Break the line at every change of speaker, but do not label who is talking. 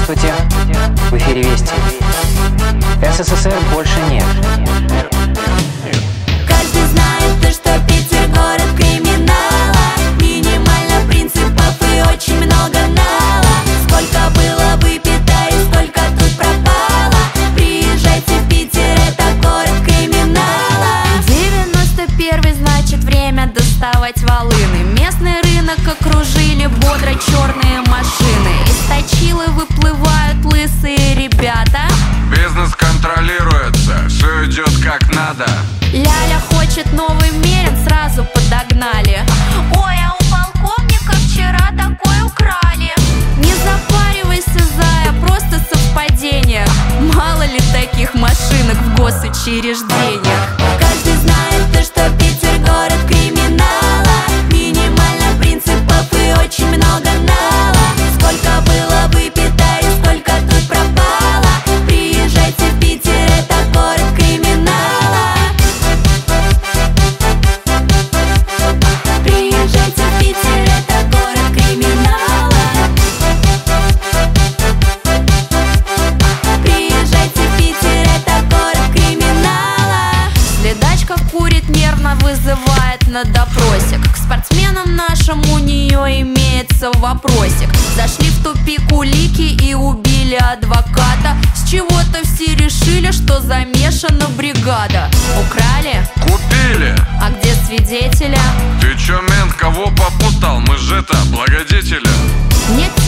Здравствуйте, в эфире Вести. СССР больше нет.
Каждый знает, что Питер город криминала. Минимально принципов и очень много нала. Сколько было выпито и сколько тут пропало. Приезжайте в Питер, это город криминала. 91-й, значит, время доставать волыны. Местный рынок окружили бодро черные машины. Из точилы выплывают лысые ребята.
Бизнес контролируется, все идет как надо.
Ляля хочет новый Мерин, сразу подогнали. Ой, а у полковника вчера такой украли. Не запаривайся, зая, просто совпадение. Мало ли таких машинок в госучреждениях. Каждый знает, что Питер город криминала. Минимально принципов и очень много нала. Сколько было выпито и сколько тут пропало. Приезжайте в Питер, это город криминала. Приезжайте в Питер, это город криминала. Приезжайте в Питер, это город криминала. Следачка курит, нервно вызывает на допросик. К спортсменам нашим у нее имеется вопросик. Зашли в тупик улики и убили адвоката. С чего-то все решили, что замешана бригада. Украли?
Купили.
А где свидетеля?
Ты чё, мент, кого попутал? Мы же это, благодетели.
Нет